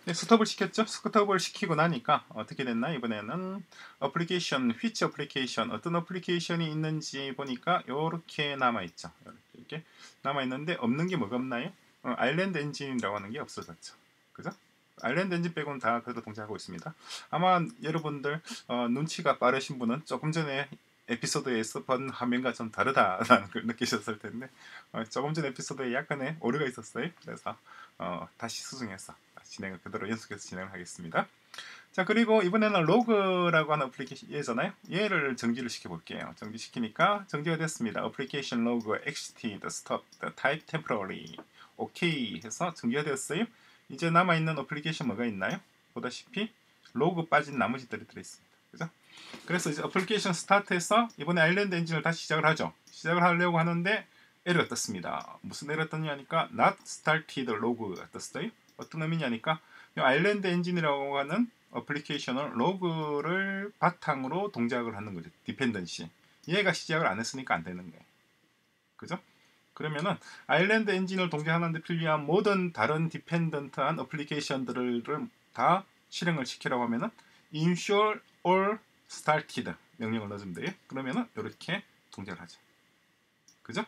네, 스톱을 시켰죠. 스톱을 시키고 나니까 어떻게 됐나 이번에는 어플리케이션, which 어플리케이션, 어떤 어플리케이션이 있는지 보니까 이렇게 남아있죠. 이렇게 남아있는데 없는 게 뭐가 없나요? 아일랜드 엔진이라고 하는 게 없어졌죠. 그죠? 아일랜드 엔진 빼고는 다 그래도 동작하고 있습니다. 아마 여러분들 눈치가 빠르신 분은 조금 전에 에피소드에서 본 화면과 좀 다르다라는 걸 느끼셨을 텐데 조금 전 에피소드에 약간의 오류가 있었어요. 그래서 다시 수정해서 진행을 그대로 연속해서 진행을 하겠습니다. 자, 그리고 이번에는 로그라고 하는 어플리케이션이잖아요. 얘를 정지를 시켜볼게요. 정지시키니까 정지가 됐습니다. 어플리케이션 로그 exited, stopped, type temporary, OK 해서 정지가 되었어요. 이제 남아있는 어플리케이션 뭐가 있나요? 보다시피 로그 빠진 나머지들이 들어있습니다. 그죠? 그래서 이제 어플리케이션 스타트해서 이번에 아일랜드 엔진을 다시 시작을 하죠. 시작을 하려고 하는데 에러가 떴습니다. 무슨 에러 떴냐니까 not started log가 떴어요. 어떤 의미냐니까 아일랜드 엔진이라고 하는 어플리케이션을 로그를 바탕으로 동작을 하는 거죠. 디펜던시. 얘가 시작을 안 했으니까 안 되는 거예요. 그죠? 그러면은 아일랜드 엔진을 동작하는 데 필요한 모든 다른 디펜던트한 어플리케이션들을 다 실행을 시키라고 하면은 ensure all started 명령을 넣어주면 돼요. 그러면은 이렇게 동작을 하죠. 그죠?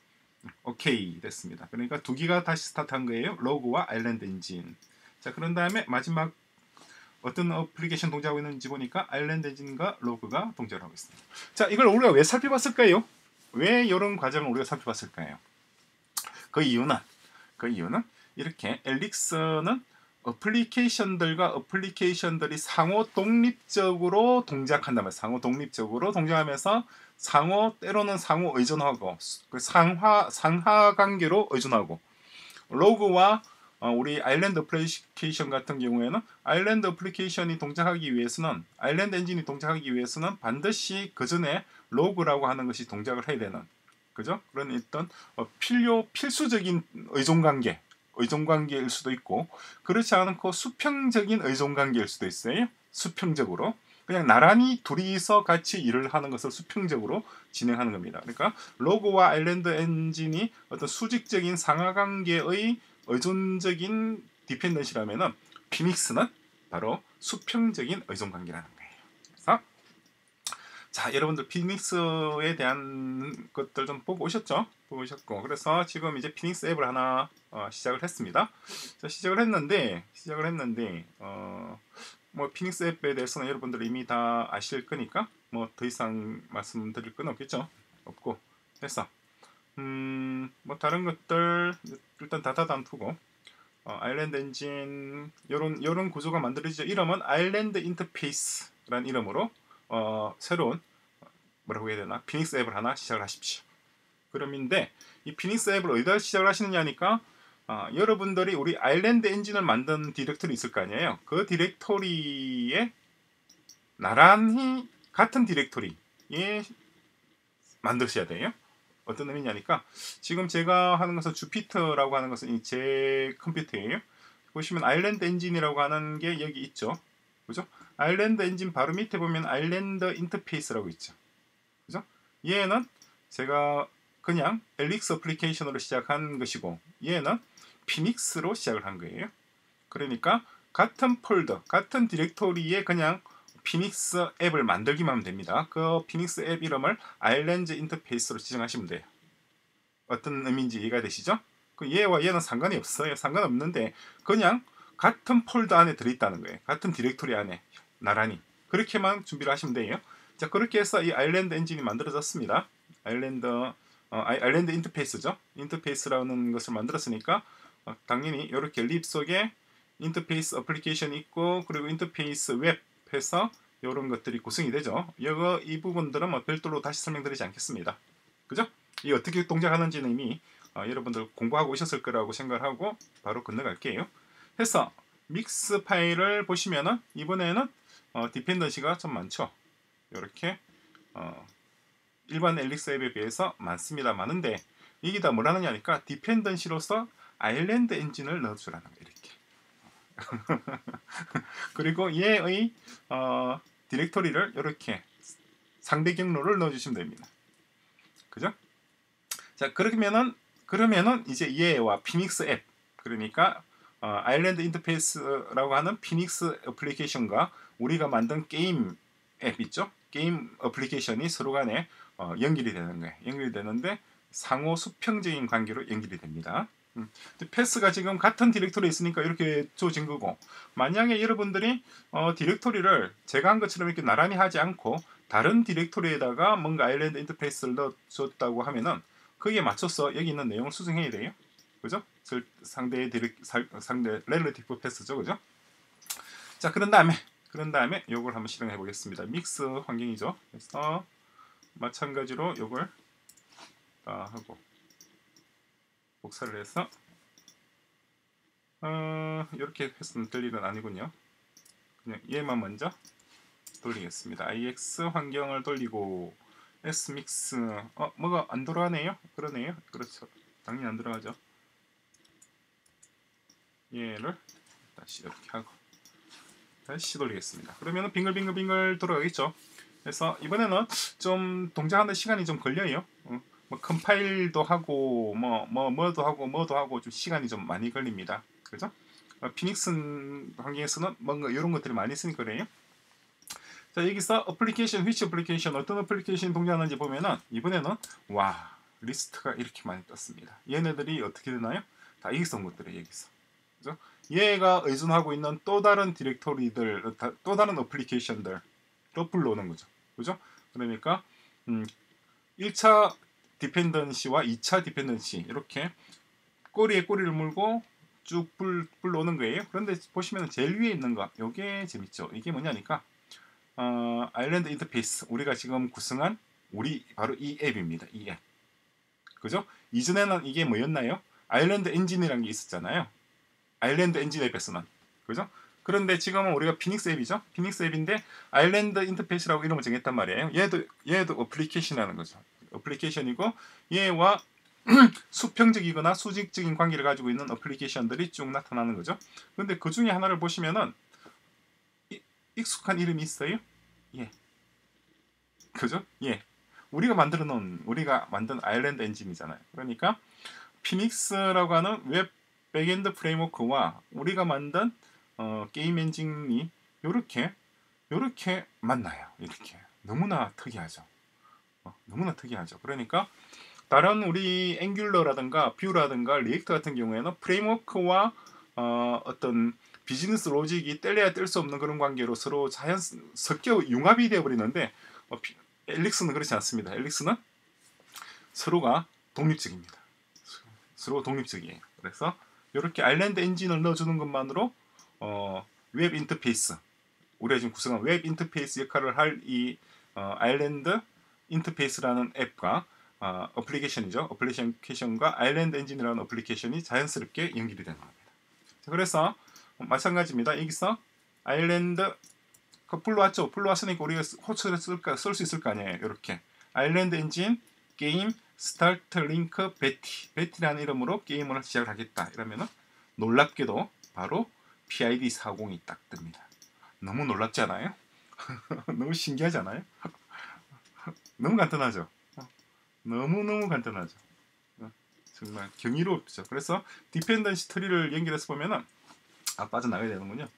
오케이 됐습니다. 그러니까 두 개가 다시 스타트한 거예요. 로그와 아일랜드 엔진. 자, 그런 다음에 마지막 어떤 어플리케이션 동작하고 있는지 보니까 아일랜드 엔진과 로그가 동작을 하고 있습니다. 자, 이걸 우리가 왜 살펴봤을까요? 왜 이런 과정을 우리가 살펴봤을까요? 그 이유는 이렇게 엘릭스는 어플리케이션들과 어플리케이션들이 상호 독립적으로 동작한다면 상호 독립적으로 동작하면서 때로는 상호 의존하고 상하 관계로 의존하고 로그와 우리 아일랜드 어플리케이션 같은 경우에는 아일랜드 어플리케이션이 동작하기 위해서는 아일랜드 엔진이 동작하기 위해서는 반드시 그 전에 로그라고 하는 것이 동작을 해야 되는 그죠? 그런 어떤 필수적인 의존관계일 수도 있고 그렇지 않고 수평적인 의존관계일 수도 있어요. 수평적으로 그냥 나란히 둘이서 같이 일을 하는 것을 수평적으로 진행하는 겁니다. 그러니까 로그와 아일랜드 엔진이 어떤 수직적인 상하관계의 의존적인 디펜던시라면은 피닉스는 바로 수평적인 의존관계라는 거예요. 그래서 자, 여러분들 피닉스에 대한 것들 좀 보고 오셨죠? 보고 오셨고 그래서 지금 이제 피닉스 앱을 하나 시작을 했습니다. 자, 시작을 했는데 뭐 피닉스 앱에 대해서는 여러분들 이미 다 아실 거니까 뭐 더 이상 말씀드릴 건 없겠죠? 없고 해서 뭐 다른 것들 일단 닫아두고 아일랜드 엔진 요런 구조가 만들어지죠. 이름은 아일랜드 인터페이스라는 이름으로 새로운 뭐라고 해야 되나 피닉스 앱을 하나 시작을 하십시오. 그럼인데 이 피닉스 앱을 어디다 시작을 하시느냐니까 여러분들이 우리 아일랜드 엔진을 만든 디렉토리 있을 거 아니에요. 그 디렉토리에 나란히 같은 디렉토리에 만드셔야 돼요. 어떤 의미냐니까 지금 제가 하는 것은 주피터라고 하는 것은 제 컴퓨터예요. 보시면 아일랜드 엔진이라고 하는 게 여기 있죠. 그죠? 아일랜드 엔진 바로 밑에 보면 아일랜드 인터페이스라고 있죠. 그죠? 얘는 제가 그냥 엘릭스 어플리케이션으로 시작한 것이고 얘는 피닉스로 시작을 한 거예요. 그러니까 같은 폴더, 같은 디렉토리에 그냥 피닉스 앱을 만들기만 하면 됩니다. 그 피닉스 앱 이름을 아일랜드 인터페이스로 지정하시면 돼요. 어떤 의미인지 이해가 되시죠? 그 얘와 얘는 상관이 없어요. 상관없는데 그냥 같은 폴더 안에 들어있다는 거예요. 같은 디렉토리 안에 나란히 그렇게만 준비를 하시면 돼요. 자, 그렇게 해서 이 아일랜드 엔진이 만들어졌습니다. 아일랜드 인터페이스죠. 인터페이스라는 것을 만들었으니까 당연히 이렇게 립 속에 인터페이스 어플리케이션이 있고 그리고 인터페이스 웹 해서 이런 것들이 구성이 되죠. 이 부분들은 뭐 별도로 다시 설명드리지 않겠습니다. 그죠? 이 어떻게 동작하는지는 이미 여러분들 공부하고 오셨을 거라고 생각하고 바로 건너갈게요. 해서 믹스 파일을 보시면은 이번에는 디펜던시가 좀 많죠. 이렇게 일반 엘릭스 앱에 비해서 많은데 이게 다 뭐라느냐니까 디펜던시로서 아일랜드 엔진을 넣어주라는 거예요. 이렇게 그리고 얘의 디렉토리를 이렇게 상대 경로를 넣어주시면 됩니다. 그죠? 자, 그러면은 이제 얘와 피닉스 앱 그러니까 아일랜드 인터페이스라고 하는 피닉스 애플리케이션과 우리가 만든 게임 앱 있죠? 게임 애플리케이션이 서로 간에 연결이 되는 거예요. 연결이 되는데 상호 수평적인 관계로 연결이 됩니다. 패스가 지금 같은 디렉토리에 있으니까 이렇게 주어진 거고, 만약에 여러분들이 디렉토리를 제가 한 것처럼 이렇게 나란히 하지 않고 다른 디렉토리에다가 뭔가 아일랜드 인터페이스를 넣어줬다고 하면은 거기에 맞춰서 여기 있는 내용을 수정해야 돼요. 그죠? 상대 렐러티브 패스죠. 그죠? 자, 그런 다음에 요걸 한번 실행해 보겠습니다. 믹스 환경이죠. 그래서 마찬가지로 요걸 하고 복사를 해서 이렇게 했으면 될 일은 아니군요. 그냥 얘만 먼저 돌리겠습니다. ix 환경을 돌리고 smix 뭐가 안 돌아가네요? 그러네요. 그렇죠. 당연히 안 들어가죠. 얘를 다시 이렇게 하고 다시 돌리겠습니다. 그러면 빙글빙글 돌아가겠죠. 그래서 이번에는 좀 동작하는 시간이 좀 걸려요. 뭐 컴파일도 하고 뭐도 하고 좀 시간이 좀 많이 걸립니다. 그죠? 피닉스 환경에서는 뭔가 이런 것들이 많이 쓰니까 그래요. 자, 여기서 어플리케이션, which 어플리케이션, 어떤 어플리케이션이 동작하는지 보면은 이번에는 와, 리스트가 이렇게 많이 떴습니다. 얘네들이 어떻게 되나요? 다 여기서 온 것들이에요. 여기서. 그죠? 얘가 의존하고 있는 또 다른 디렉토리들, 또 다른 어플리케이션들로 불러오는 거죠. 그죠? 그러니까 1차 디펜던시와 2차 디펜던시 이렇게 꼬리에 꼬리를 물고 쭉 불러오는 거예요. 그런데 보시면 제일 위에 있는 거, 이게 재밌죠. 이게 뭐냐니까 아일랜드 인터페이스, 우리가 지금 구성한 바로 이 앱입니다. 이 앱. 그죠? 이전에는 이게 뭐였나요? 아일랜드 엔진이라는 게 있었잖아요. 아일랜드 엔진 앱에서는. 그죠? 그런데 지금은 우리가 피닉스 앱이죠. 피닉스 앱인데 아일랜드 인터페이스라고 이름을 정했단 말이에요. 얘도 어플리케이션이라는 거죠. 어플리케이션이고 얘와 수평적이거나 수직적인 관계를 가지고 있는 어플리케이션들이 쭉 나타나는 거죠. 그런데 그 중에 하나를 보시면은 익숙한 이름이 있어요. 예. 그죠? 예. 우리가 만든 아일랜드 엔진이잖아요. 그러니까 피닉스라고 하는 웹 백엔드 프레임워크와 우리가 만든 게임 엔진이 요렇게 만나요. 이렇게 너무나 특이하죠. 너무나 특이하죠. 그러니까 다른 우리 앵귤러라든가 뷰라든가 리액트 같은 경우에는 프레임워크와 어떤 비즈니스 로직이 뗄래야 뗄 수 없는 그런 관계로 서로 섞여 융합이 되어버리는데 엘릭스는 그렇지 않습니다. 엘릭스는 서로가 독립적입니다. 서로 독립적이에요. 그래서 이렇게 아일랜드 엔진을 넣어주는 것만으로 웹 인터페이스, 우리가 지금 구성한 웹 인터페이스 역할을 할 이 아일랜드 인터페이스라는 앱과 어플리케이션이죠. 어플리케이션과 아일랜드 엔진이라는 어플리케이션이 자연스럽게 연결이 되는 겁니다. 그래서 마찬가지입니다. 여기서 아일랜드 불러왔죠. 불러왔으니까 우리가 호출을 쓸 수 있을 거 아니에요. 이렇게 아일랜드 엔진 게임 스타트 링크 베티라는 이름으로 게임을 시작을 하겠다. 이러면은 놀랍게도 바로 PID 40이 딱 뜹니다. 너무 놀랍지 않아요? 너무 신기하지 않아요? 너무 간단하죠. 너무너무 간단하죠. 정말 경이롭죠. 그래서 디펜던시 트리를 연결해서 보면은 빠져나가야 되는군요.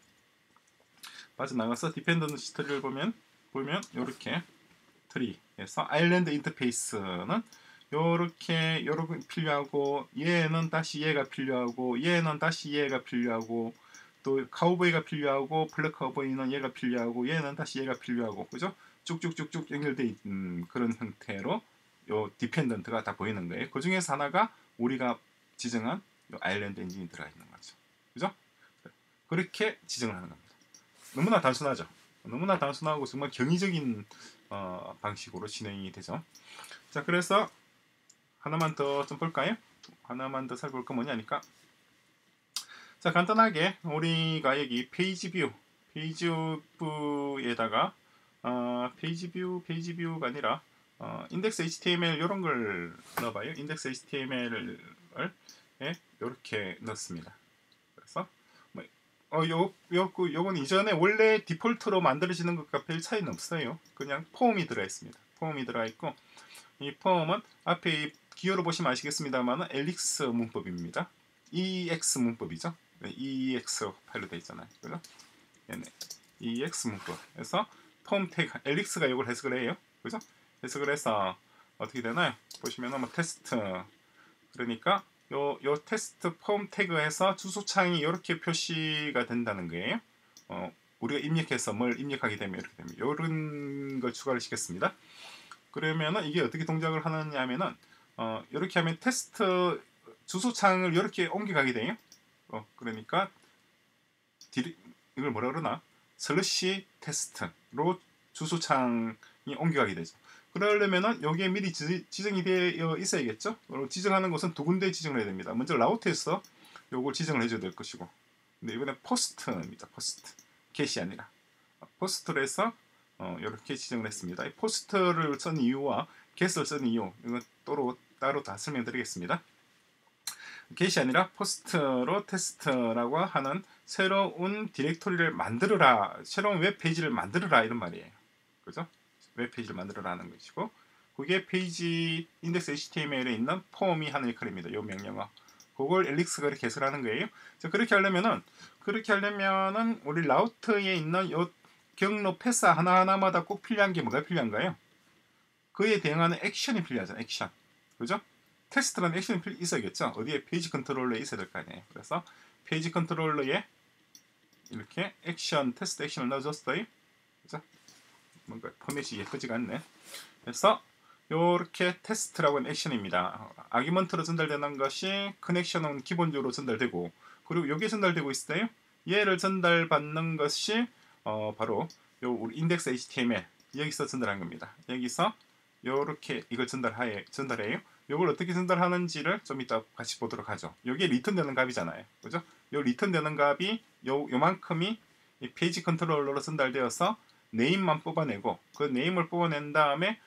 빠져나가서 디펜던시 트리를 보면 이렇게 트리에서 아일랜드 인터페이스는 요렇게 필요하고, 얘는 다시 얘가 필요하고, 얘는 다시 얘가 필요하고, 또 카우보이가 필요하고, 블랙 카우보이는 얘가 필요하고, 얘는 다시 얘가 필요하고, 그죠? 쭉쭉쭉쭉 연결되어 있는 그런 형태로 요 디펜던트가 다 보이는 거예요. 그 중에서 하나가 우리가 지정한 요 아일랜드 엔진이 들어가 있는 거죠. 그죠? 그렇게 지정을 하는 겁니다. 너무나 단순하죠. 너무나 단순하고 정말 경이적인 방식으로 진행이 되죠. 자, 그래서 하나만 더 좀 볼까요? 하나만 더 살펴볼 거 뭐냐니까. 자, 간단하게 우리가 여기 페이지 뷰에다가 페이지 뷰가 아니라 인덱스 HTML 이런 걸 넣어봐요. 인덱스 HTML을 이렇게 넣습니다. 그래서 요건 이전에 원래 디폴트로 만들어지는 것과 별 차이는 없어요. 그냥 폼이 들어 있습니다. 폼이 들어 있고, 이 폼은 앞에 기호로 보시면 아시겠습니다만 엘릭스 문법입니다. EX 문법이죠. 네, EX 파일로 되어 있잖아요. 그죠? 얘네 EX 문구에서 폼 태그 엘릭스가 이걸 해석을 해요. 그죠? 해석을 해서 어떻게 되나요? 보시면은 뭐 테스트 그러니까 요 테스트 폼 태그에서 주소창이 이렇게 표시가 된다는 거예요. 우리가 입력해서 뭘 입력하게 되면 이렇게 됩니다. 이런 걸 추가를 시켰습니다. 그러면은 이게 어떻게 동작을 하느냐 하면은 이렇게 하면 테스트 주소창을 이렇게 옮겨가게 돼요. 그러니까 이걸 뭐라 그러나 슬래시 테스트로 주소창이 옮겨가게 되죠. 그러려면은 여기에 미리 지정이 되어 있어야겠죠. 지정하는 것은 두 군데 지정을 해야 됩니다. 먼저 라우트에서 요걸 지정을 해줘야 될 것이고, 근데 이번에 포스트입니다. 포스트 get이 아니라 포스트로 해서 이렇게 지정을 했습니다. 이 포스트를 쓴 이유와 get을 쓴 이유 이건 따로 다 설명드리겠습니다. get이 아니라 포스트로 테스트라고 하는 새로운 디렉토리를 만들어라, 새로운 웹페이지를 만들어라 이런 말이에요. 그죠? 웹페이지를 만들어라는 것이고, 그게 페이지 인덱스 HTML에 있는 폼이 하는 역할입니다. 이 명령어. 그걸 엘릭스가 이렇게 해석하는 거예요. 자, 그렇게 하려면은 우리 라우트에 있는 요 경로 패스 하나하나마다 꼭 필요한 게 뭐가 필요한가요? 그에 대응하는 액션이 필요하잖아요. 액션. 그죠? 테스트라는 액션이 있어야겠죠. 어디에 페이지 컨트롤러에 있어야 될 거 아니에요. 그래서 페이지 컨트롤러에 이렇게 액션, 테스트 액션을 넣어줬어요. 그죠? 뭔가 포맷이 예쁘지가 않네. 그래서 이렇게 테스트라고 하는 액션입니다. 아규먼트로 전달되는 것이 커넥션은 기본적으로 전달되고, 그리고 여기에 전달되고 있어요. 얘를 전달받는 것이 바로 요 우리 인덱스 HTML 여기서 전달한 겁니다. 여기서 이렇게 이걸 전달해요. 이걸 어떻게 전달하는지를 좀 이따 같이 보도록 하죠. 여기에 리턴되는 값이잖아요. 그죠? 요 리턴되는 값이 요만큼이 이 페이지 컨트롤러로 전달되어서 네임만 뽑아내고, 그 네임을 뽑아낸 다음에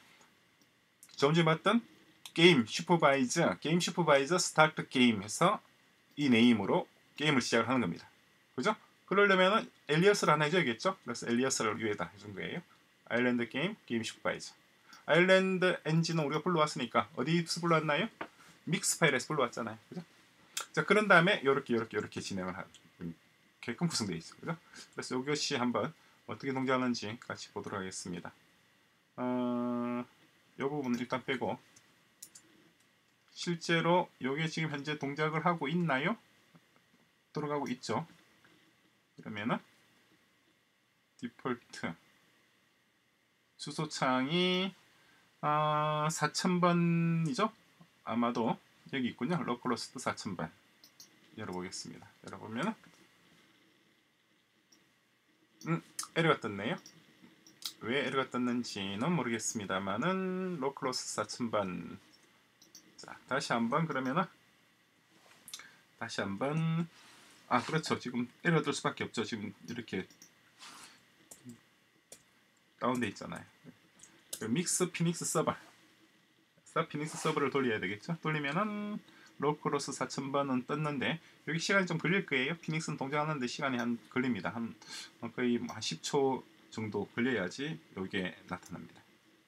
좀 전에 봤던 게임 슈퍼바이저 스타트 게임 해서 이 네임으로 게임을 시작을 하는 겁니다. 그죠? 그러려면은 엘리어스를 하나 해줘야겠죠? 그래서 엘리어스를 위에다 해준 거예요. 아일랜드 게임 슈퍼바이저. 아일랜드 엔진은 우리가 불러왔으니까 어디서 불러왔나요? 믹스 파일에서 불러왔잖아요. 그죠? 자, 그런 다음에 요렇게 진행을 하게끔 구성되어 있죠. 그죠? 그래서 이것이 한번 어떻게 동작하는지 같이 보도록 하겠습니다. 이 부분은 일단 빼고, 실제로 이게 지금 현재 동작을 하고 있나요? 들어가고 있죠. 그러면은 디폴트 주소창이 4000번이죠? 아마도 여기 있군요. 로컬호스트 4000번 열어보겠습니다. 열어보면은 에러가 떴네요. 왜 에러가 떴는지는 모르겠습니다만은 로컬호스트 4000번. 자, 다시 한번 그러면은 그렇죠. 지금 에러 뜰 수밖에 없죠. 지금 이렇게 다운돼 있잖아요. 믹스 피닉스 서버. 피닉스 서버를 돌려야 되겠죠. 돌리면은 로컬호스트 4000번은 떴는데 여기 시간이 좀 걸릴 거예요. 피닉스는 동작하는데 시간이 걸립니다. 거의 한 10초 정도 걸려야지 이게 나타납니다.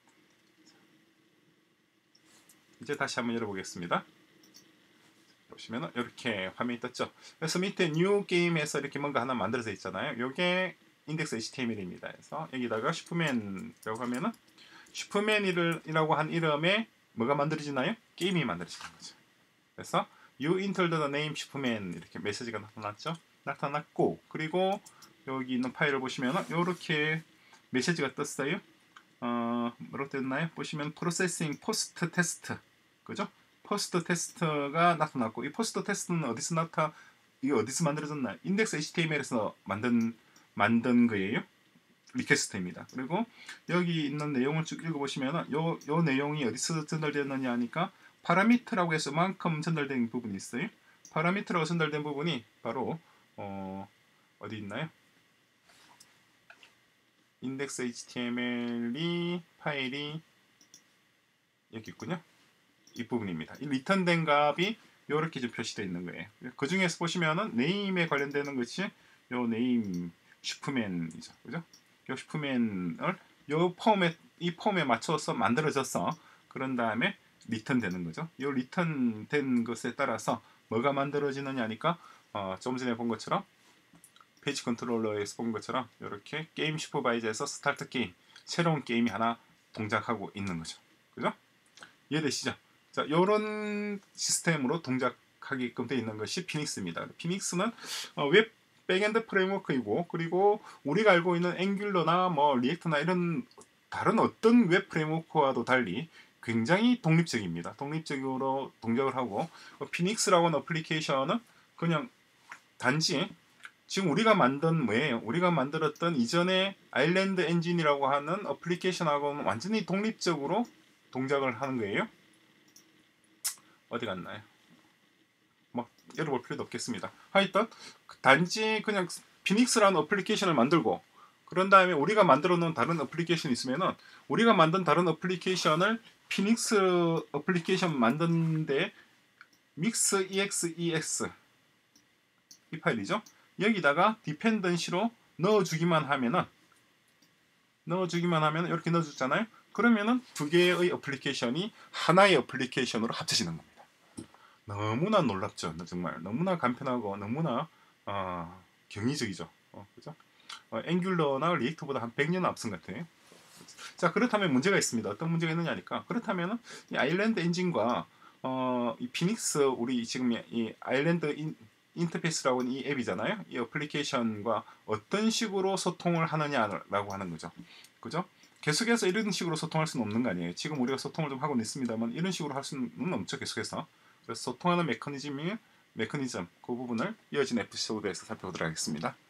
이제 다시 한번 열어보겠습니다. 보시면 이렇게 화면이 떴죠. 그래서 밑에 뉴 게임에서 이렇게 뭔가 하나 만들어져 있잖아요. 이게 인덱스 HTML입니다. 그래서 여기다가 슈퍼맨이라고 하면은 슈퍼맨이라고 한 이름에 뭐가 만들어지나요? 게임이 만들어지는 거죠. 그래서 You entered the name 슈퍼맨 이렇게 메시지가 나타났고, 그리고 여기 있는 파일을 보시면 이렇게 메시지가 떴어요. 뭐라고 됐나요? 보시면 프로세싱 포스트 테스트, 그죠? 포스트 테스트가 나타났고, 이 포스트 테스트는 이게 어디서 만들어졌나요? 인덱스 HTML에서 만든 거예요. 리퀘스트입니다. 그리고 여기 있는 내용을 쭉 읽어보시면 요 내용이 어디서 전달되었느냐 하니까 파라미터라고 해서 만큼 전달된 부분이 있어요. 파라미터라고 전달된 부분이 바로 어디 있나요? 인덱스 HTML 파일이 여기 있군요. 이 부분입니다. 이 리턴된 값이 이렇게 좀 표시되어 있는 거예요. 그 중에서 보시면은 네임에 관련되는 것이 요 네임 슈퍼맨이죠. 그죠? 요 슈퍼맨을 이 폼에 맞춰서 만들어져서 그런 다음에 리턴되는 거죠. 이 리턴된 것에 따라서 뭐가 만들어지느냐니까 좀 전에 본 것처럼 페이지 컨트롤러에서 본 것처럼 이렇게 게임 슈퍼바이저에서 스타트 게임 새로운 게임이 하나 동작하고 있는 거죠. 그죠? 이해되시죠? 자, 이런 시스템으로 동작하게끔 되어 있는 것이 피닉스입니다. 피닉스는 웹 백엔드 프레임워크이고, 그리고 우리가 알고 있는 앵귤러나 뭐 리액트나 이런 다른 어떤 웹 프레임워크와도 달리 굉장히 독립적입니다. 독립적으로 동작을 하고, 피닉스라고 하는 어플리케이션은 그냥 단지 지금 우리가 만든 뭐예요? 우리가 만들었던 이전에 아일랜드 엔진이라고 하는 어플리케이션하고는 완전히 독립적으로 동작을 하는 거예요. 어디 갔나요? 막 열어볼 필요도 없겠습니다. 하여튼 단지 그냥 피닉스라는 어플리케이션을 만들고, 그런 다음에 우리가 만들어 놓은 다른 어플리케이션이 있으면은 우리가 만든 다른 어플리케이션을 피닉스 어플리케이션 만드는데 mix exes 이 파일이죠. 여기다가 디펜던시로 넣어주기만 하면은 이렇게 넣어줬잖아요. 그러면은 두 개의 어플리케이션이 하나의 어플리케이션으로 합쳐지는 겁니다. 너무나 놀랍죠. 정말 너무나 간편하고 너무나 경이적이죠. 그죠? 앵귤러나 리액트보다 한 100년 앞선 같아요. 자, 그렇다면 문제가 있습니다. 어떤 문제가 있느냐니까. 그렇다면은 이 아일랜드 엔진과 이 피닉스 우리 지금 이 아일랜드 인터페이스라고 하는 이 앱이잖아요. 이 어플리케이션과 어떤 식으로 소통을 하느냐라고 하는 거죠. 그죠? 계속해서 이런 식으로 소통할 수는 없는 거 아니에요. 지금 우리가 소통을 좀 하고 있습니다만 이런 식으로 할 수는 없죠. 계속해서. 그래서 소통하는 메커니즘 그 부분을 이어진 에피소드에서 살펴보도록 하겠습니다.